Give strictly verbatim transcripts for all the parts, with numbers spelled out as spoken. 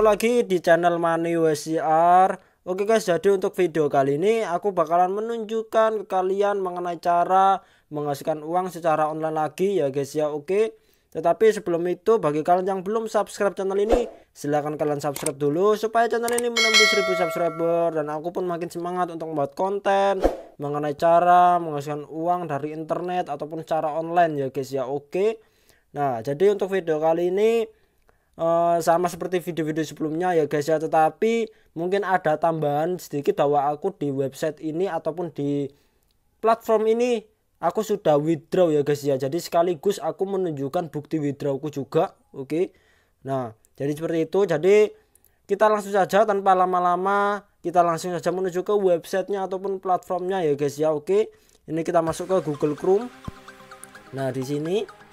ketemu lagi di channel Money W C R. Oke guys, jadi untuk video kali ini aku bakalan menunjukkan ke kalian mengenai cara menghasilkan uang secara online lagi ya guys ya. Oke, tetapi sebelum itu bagi kalian yang belum subscribe channel ini, silahkan kalian subscribe dulu supaya channel ini menembus seribu subscriber dan aku pun makin semangat untuk membuat konten mengenai cara menghasilkan uang dari internet ataupun secara online ya guys ya. Oke, nah jadi untuk video kali ini Uh, sama seperti video-video sebelumnya ya guys ya, tetapi mungkin ada tambahan sedikit bahwa aku di website ini ataupun di platform ini aku sudah withdraw ya guys ya. Jadi sekaligus aku menunjukkan bukti withdrawku juga. Oke, okay. Nah jadi seperti itu. Jadi kita langsung saja tanpa lama-lama kita langsung saja menuju ke websitenya ataupun platformnya ya guys ya. Oke, okay. Ini kita masuk ke Google Chrome. Nah di sini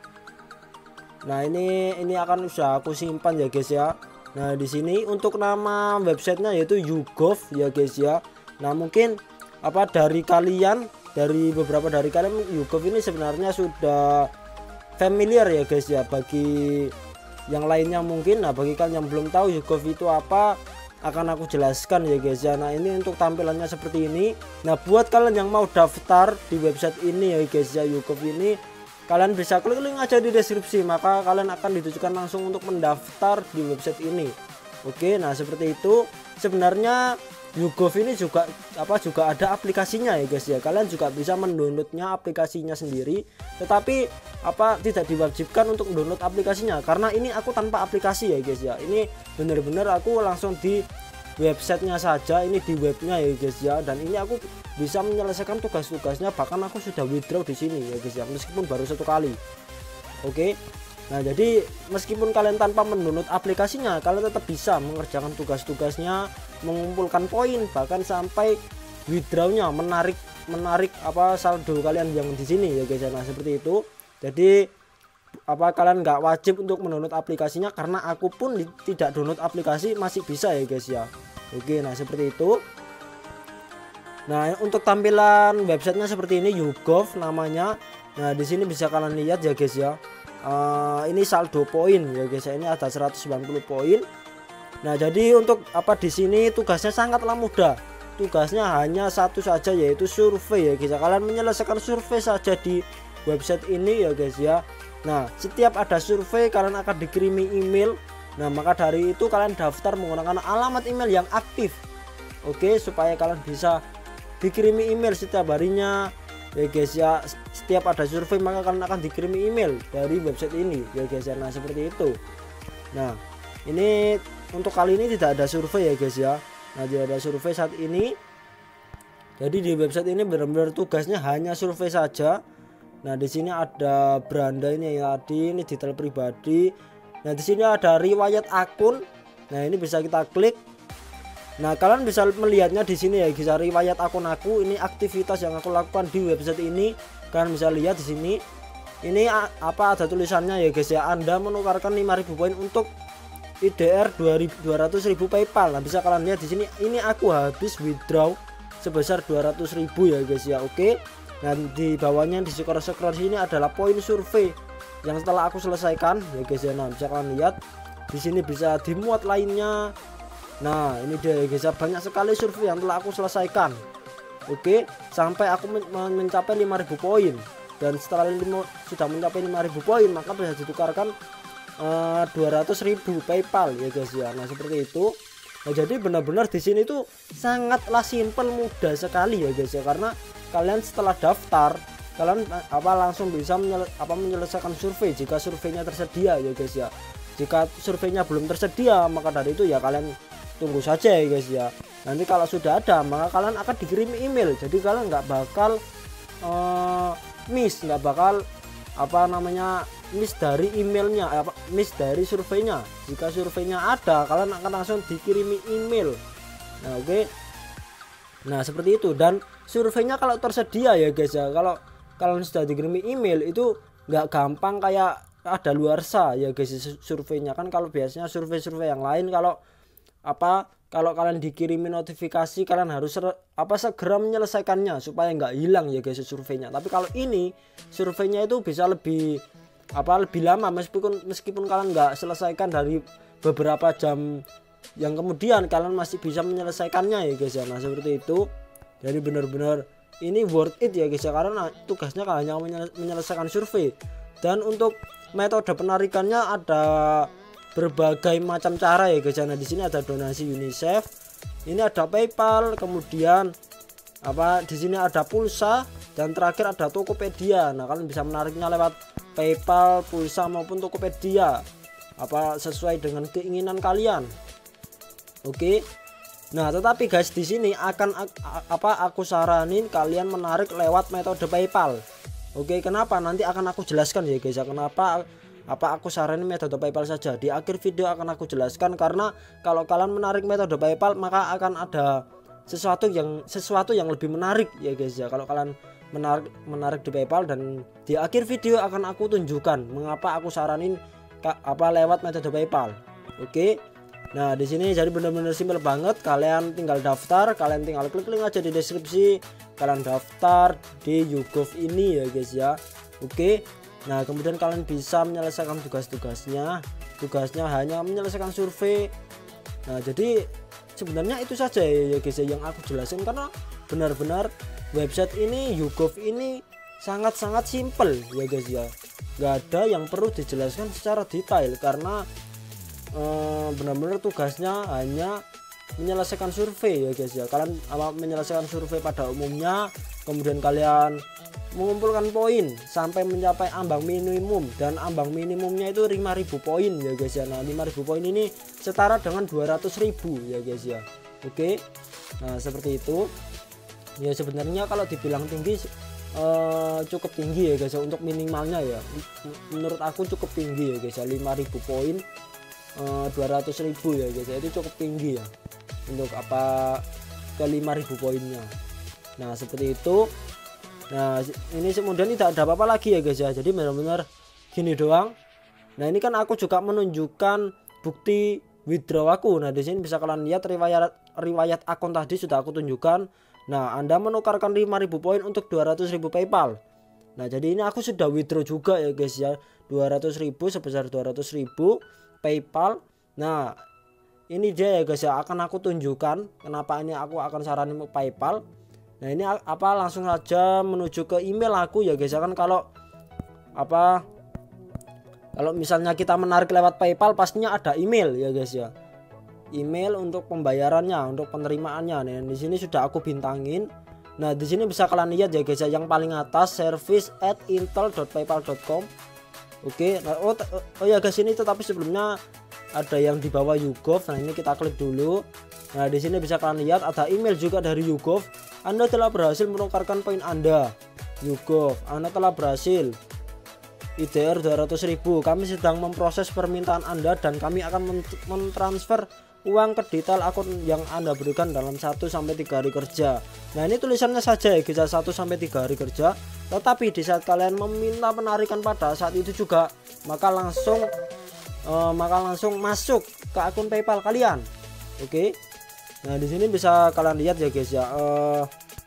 Nah ini ini akan sudah aku simpan ya guys ya. Nah di sini untuk nama websitenya yaitu YouGov ya guys ya. Nah mungkin apa dari kalian, dari beberapa dari kalian YouGov ini sebenarnya sudah familiar ya guys ya. Bagi yang lainnya mungkin, nah bagi kalian yang belum tahu YouGov itu apa, akan aku jelaskan ya guys ya. Nah ini untuk tampilannya seperti ini. Nah buat kalian yang mau daftar di website ini ya guys ya, YouGov ini, kalian bisa klik link aja di deskripsi, maka kalian akan ditujukan langsung untuk mendaftar di website ini. Oke, nah seperti itu. Sebenarnya YouGov ini juga apa juga ada aplikasinya ya guys ya. Kalian juga bisa mendownloadnya aplikasinya sendiri, tetapi apa tidak diwajibkan untuk download aplikasinya karena ini aku tanpa aplikasi ya guys ya. Ini bener-bener aku langsung di websitenya saja, ini di webnya ya guys ya, dan ini aku bisa menyelesaikan tugas-tugasnya, bahkan aku sudah withdraw di sini ya guys ya, meskipun baru satu kali. Oke, nah jadi meskipun kalian tanpa mendownload aplikasinya, kalian tetap bisa mengerjakan tugas-tugasnya, mengumpulkan poin, bahkan sampai withdrawnya, menarik menarik apa saldo kalian yang di sini ya guys ya. Nah seperti itu. Jadi apa kalian nggak wajib untuk mendownload aplikasinya karena aku pun tidak download aplikasi masih bisa ya guys ya. Oke, nah seperti itu. Nah untuk tampilan websitenya seperti ini, YouGov namanya. Nah di sini bisa kalian lihat ya guys ya. Uh, ini saldo poin ya guys ya, ini ada seratus sembilan puluh poin. Nah jadi untuk apa di sini tugasnya sangatlah mudah. Tugasnya hanya satu saja, yaitu survei ya guys ya. Kalian menyelesaikan survei saja di website ini ya guys ya. Nah setiap ada survei kalian akan dikirimi email. Nah maka dari itu kalian daftar menggunakan alamat email yang aktif. Oke, supaya kalian bisa dikirimi email setiap harinya ya guys ya. Setiap ada survei maka kalian akan dikirimi email dari website ini ya guys ya. Nah seperti itu. Nah ini untuk kali ini tidak ada survei ya guys ya. Nah tidak ada survei saat ini. Jadi di website ini benar-benar tugasnya hanya survei saja. Nah di sini ada beranda ini ya, tadi ini detail pribadi. Nah di sini ada riwayat akun. Nah ini bisa kita klik. Nah kalian bisa melihatnya di sini ya guys, riwayat akun aku, ini aktivitas yang aku lakukan di website ini. Kalian bisa lihat di sini. Ini apa ada tulisannya ya guys ya, Anda menukarkan lima ribu poin untuk I D R dua ratus ribu PayPal. Nah bisa kalian lihat di sini, ini aku habis withdraw sebesar dua ratus ribu ya guys ya. Oke. Nah di bawahnya di scroll-scroll sini adalah poin survei yang setelah aku selesaikan ya guys ya. Nah bisa kalian lihat di sini bisa dimuat lainnya. Nah ini dia ya guys ya, banyak sekali survei yang telah aku selesaikan. Oke, sampai aku men mencapai lima ribu poin, dan setelah lima, sudah mencapai lima ribu poin maka bisa ditukarkan uh, dua ratus ribu PayPal ya guys ya. Nah seperti itu. Nah jadi benar-benar di sini tuh sangatlah simple, mudah sekali ya guys ya, karena kalian setelah daftar kalian apa langsung bisa menyele, apa menyelesaikan survei jika surveinya tersedia ya guys ya. Jika surveinya belum tersedia maka dari itu ya kalian tunggu saja ya guys ya. Nanti kalau sudah ada maka kalian akan dikirim email, jadi kalian nggak bakal uh, miss, nggak bakal apa namanya miss dari emailnya, apa miss dari surveinya. Jika surveinya ada kalian akan langsung dikirimi email. Nah oke, okay. Nah seperti itu. Dan surveinya kalau tersedia ya guys ya, kalau kalian sudah dikirimi email itu nggak gampang kayak ada luarsa ya guys surveinya. Kan kalau biasanya survei-survei yang lain kalau apa kalau kalian dikirimi notifikasi kalian harus apa segera menyelesaikannya supaya nggak hilang ya guys surveinya. Tapi kalau ini surveinya itu bisa lebih apa lebih lama, meskipun meskipun kalian nggak selesaikan dari beberapa jam yang kemudian, kalian masih bisa menyelesaikannya ya guys ya. Nah seperti itu, jadi benar-benar ini worth it ya guys ya, karena tugasnya kalian hanya menyelesaikan survei. Dan untuk metode penarikannya ada berbagai macam cara ya guys ya. Nah di sini ada donasi UNICEF, ini ada PayPal, kemudian apa di sini ada pulsa, dan terakhir ada Tokopedia. Nah kalian bisa menariknya lewat PayPal, pulsa maupun Tokopedia, apa sesuai dengan keinginan kalian. Oke. Nah tetapi guys di sini akan apa aku saranin kalian menarik lewat metode PayPal. Oke, kenapa nanti akan aku jelaskan ya guys ya, kenapa apa aku saranin metode PayPal saja. Di akhir video akan aku jelaskan, karena kalau kalian menarik metode PayPal maka akan ada sesuatu yang sesuatu yang lebih menarik ya guys ya kalau kalian menarik menarik di PayPal. Dan di akhir video akan aku tunjukkan mengapa aku saranin apa lewat metode PayPal. Oke. Nah di sini jadi benar-benar simpel banget, kalian tinggal daftar, kalian tinggal klik link aja di deskripsi, kalian daftar di YouGov ini ya guys ya. Oke. Nah kemudian kalian bisa menyelesaikan tugas-tugasnya, tugasnya hanya menyelesaikan survei. Nah jadi sebenarnya itu saja ya guys ya yang aku jelasin, karena benar-benar website ini YouGov ini sangat-sangat simple ya guys ya, nggak ada yang perlu dijelaskan secara detail, karena eh, benar-benar tugasnya hanya menyelesaikan survei ya guys ya. Kalian apa menyelesaikan survei pada umumnya, kemudian kalian mengumpulkan poin sampai mencapai ambang minimum, dan ambang minimumnya itu lima ribu poin ya guys ya. Nah lima ribu poin ini setara dengan dua ratus ribu ya guys ya. Oke. Nah seperti itu ya, sebenarnya kalau dibilang tinggi eh, cukup tinggi ya guys ya, untuk minimalnya ya menurut aku cukup tinggi ya guys ya, lima ribu poin eh, dua ratus ribu ya guys ya, itu cukup tinggi ya untuk apa ke lima ribu poinnya. Nah seperti itu. Nah ini kemudian tidak ada apa-apa lagi ya guys ya, jadi benar-benar gini doang. Nah ini kan aku juga menunjukkan bukti withdraw aku. Nah di sini bisa kalian lihat riwayat riwayat akun tadi sudah aku tunjukkan. Nah Anda menukarkan lima ribu poin untuk dua ratus ribu PayPal. Nah jadi ini aku sudah withdraw juga ya guys ya, dua ratus ribu sebesar dua ratus ribu PayPal. Nah ini dia ya guys ya, akan aku tunjukkan kenapa ini aku akan saranin PayPal. Nah ini apa langsung saja menuju ke email aku ya guys ya, kan kalau apa kalau misalnya kita menarik lewat PayPal pastinya ada email ya guys ya, email untuk pembayarannya, untuk penerimaannya. Nah di sini sudah aku bintangin. Nah di sini bisa kalian lihat ya guys ya, yang paling atas service at intel dot paypal dot com. Oke. Nah, oh, oh ya guys, ini tetapi sebelumnya ada yang di bawah YouGov. Nah ini kita klik dulu. Nah di sini bisa kalian lihat ada email juga dari YouGov. Anda telah berhasil menukarkan poin Anda. YouGov, Anda telah berhasil. I D R dua ratus ribu. Kami sedang memproses permintaan Anda dan kami akan mentransfer uang ke detail akun yang Anda berikan dalam satu sampai tiga hari kerja. Nah, ini tulisannya saja ya guys, satu sampai tiga hari kerja. Tetapi di saat kalian meminta penarikan pada saat itu juga, maka langsung uh, maka langsung masuk ke akun PayPal kalian. Oke. Nah, di sini bisa kalian lihat ya guys ya. Uh,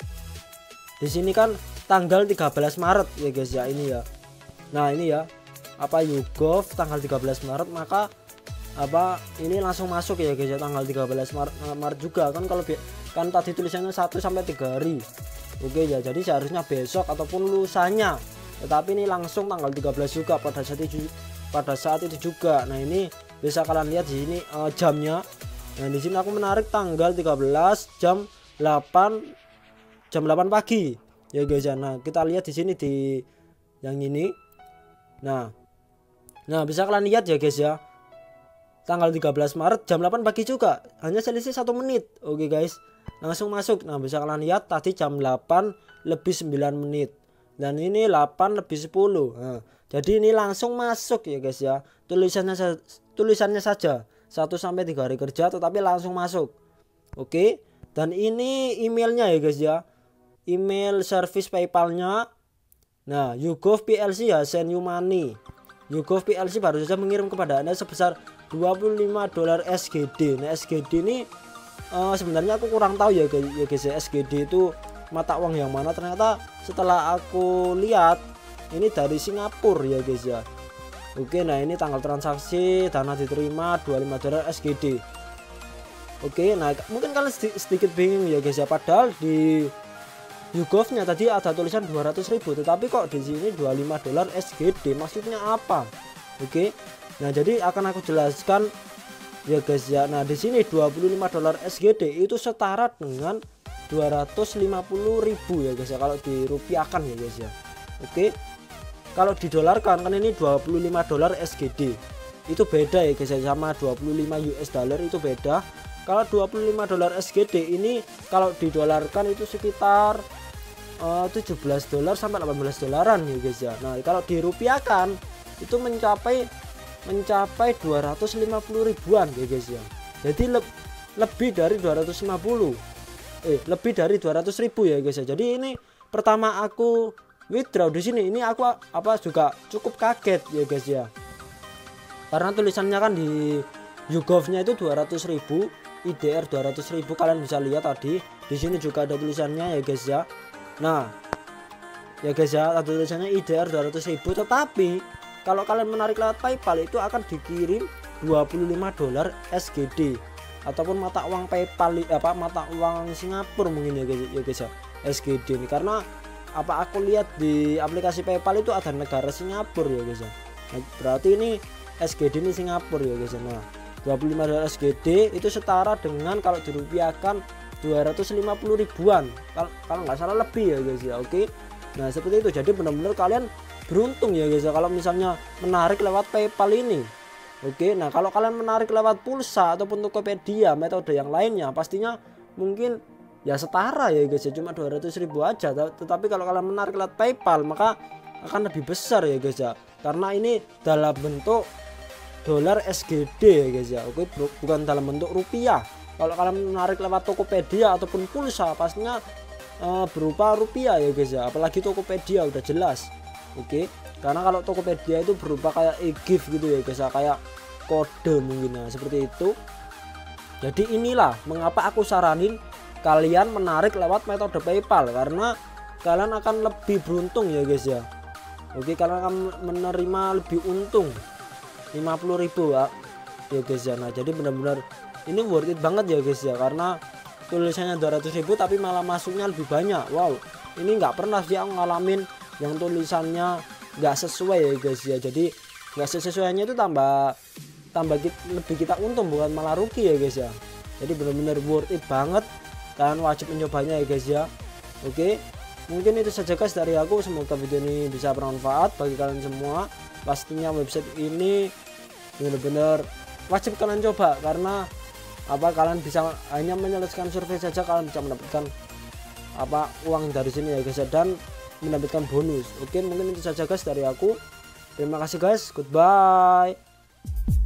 di sini kan tanggal tiga belas Maret ya guys ya, ini ya. Nah, ini ya. Apa YouGov tanggal tiga belas Maret, maka apa ini langsung masuk ya guys ya, tanggal tiga belas Maret, Maret juga kan, kalau kan tadi tulisannya satu sampai tiga hari. Oke ya, jadi seharusnya besok ataupun lusanya, tetapi ini langsung tanggal tiga belas juga pada saat itu pada saat itu juga. Nah, ini bisa kalian lihat di sini uh, jamnya. Nah, di sini aku menarik tanggal tiga belas jam delapan jam delapan pagi ya guys ya. Nah, kita lihat di sini di yang ini. Nah. Nah, bisa kalian lihat ya guys ya. Tanggal tiga belas Maret jam delapan pagi juga, hanya selisih satu menit. Oke guys, langsung masuk. Nah, bisa kalian lihat tadi jam delapan lebih sembilan menit, dan ini delapan lebih sepuluh. Nah, jadi ini langsung masuk ya guys ya. Tulisannya tulisannya saja satu sampai tiga hari kerja, tetapi langsung masuk. Oke, dan ini emailnya ya guys ya, email service PayPal-nya. Nah, YouGov P L C ya, send you money. YouGov P L C baru saja mengirim kepada Anda sebesar dua puluh lima dolar S G D. Nah, S G D ini uh, sebenarnya aku kurang tahu ya guys ya guys ya, S G D itu mata uang yang mana. Ternyata setelah aku lihat ini dari Singapura ya guys ya. Oke, nah ini tanggal transaksi, dana diterima dua puluh lima dolar S G D. Oke, nah mungkin kalian sedikit bingung ya guys ya, padahal di YouGov-nya tadi ada tulisan dua ratus ribu, tetapi kok di sini dua puluh lima dolar S G D, maksudnya apa? Oke. Nah, jadi akan aku jelaskan ya guys ya. Nah, di sini dua puluh lima dolar S G D itu setara dengan dua ratus lima puluh ribu ya guys ya kalau dirupiahkan ya guys ya. Oke. Kalau didolarkan kan ini dua puluh lima dolar S G D. Itu beda ya guys ya, sama dua puluh lima U S dollar itu beda. Kalau dua puluh lima dolar S G D ini kalau didolarkan itu sekitar uh, tujuh belas dolar sampai delapan belas dolaran ya guys ya. Nah, kalau dirupiahkan itu mencapai mencapai dua ratus lima puluh ribuan ya guys ya. Jadi le lebih dari dua ratus lima puluh. Eh, lebih dari dua ratus ribu ya guys ya. Jadi ini pertama aku withdraw di sini, ini aku apa juga cukup kaget ya guys ya. Karena tulisannya kan di YouGov-nya itu dua ratus ribu, I D R dua ratus ribu, kalian bisa lihat tadi. Di sini juga ada tulisannya ya guys ya. Nah, ya guys ya, ada tulisannya I D R dua ratus ribu, tetapi kalau kalian menarik lewat PayPal itu akan dikirim dua puluh lima dolar S G D ataupun mata uang PayPal apa mata uang Singapura mungkin ya guys ya guys ya, S G D ini. Karena apa aku lihat di aplikasi PayPal itu ada negara Singapura ya guys ya. Nah, berarti ini S G D ini Singapura ya guys ya. Nah, dua puluh lima dolar S G D itu setara dengan kalau dirupiahkan dua ratus lima puluh ribuan kalau kalau nggak salah lebih ya guys ya. Oke. Nah, seperti itu. Jadi benar-benar kalian beruntung ya guys ya kalau misalnya menarik lewat PayPal ini. Oke. Nah, kalau kalian menarik lewat pulsa ataupun Tokopedia, metode yang lainnya pastinya mungkin ya setara ya guys ya, cuma dua ratus ribu aja. Tetapi kalau kalian menarik lewat PayPal maka akan lebih besar ya guys ya, karena ini dalam bentuk dolar S G D ya guys ya. Oke, bukan dalam bentuk rupiah. Kalau kalian menarik lewat Tokopedia ataupun pulsa pastinya uh, berupa rupiah ya guys ya, apalagi Tokopedia udah jelas. Oke, karena kalau Tokopedia itu berupa kayak e-gift gitu ya guys ya, kayak kode mungkin. Nah, seperti itu. Jadi inilah mengapa aku saranin kalian menarik lewat metode PayPal, karena kalian akan lebih beruntung ya guys ya. Oke, kalian akan menerima lebih untung lima puluh ribu ya, ya guys ya. Nah, jadi benar-benar ini worth it banget ya guys ya, karena tulisannya dua ratus ribu tapi malah masuknya lebih banyak. Wow, ini nggak pernah sih aku ngalamin yang tulisannya nggak sesuai ya guys ya. Jadi nggak sesuainya itu tambah tambah kita, lebih kita untung bukan malah rugi ya guys ya. Jadi benar-benar worth it banget, kalian wajib mencobanya ya guys ya. Oke, mungkin itu saja guys dari aku. Semoga video ini bisa bermanfaat bagi kalian semua. Pastinya website ini benar-benar wajib kalian coba, karena apa kalian bisa hanya menyelesaikan survei saja kalian bisa mendapatkan apa uang dari sini ya guys ya, dan mendapatkan bonus. Oke, mungkin itu saja guys dari aku. Terima kasih guys, goodbye.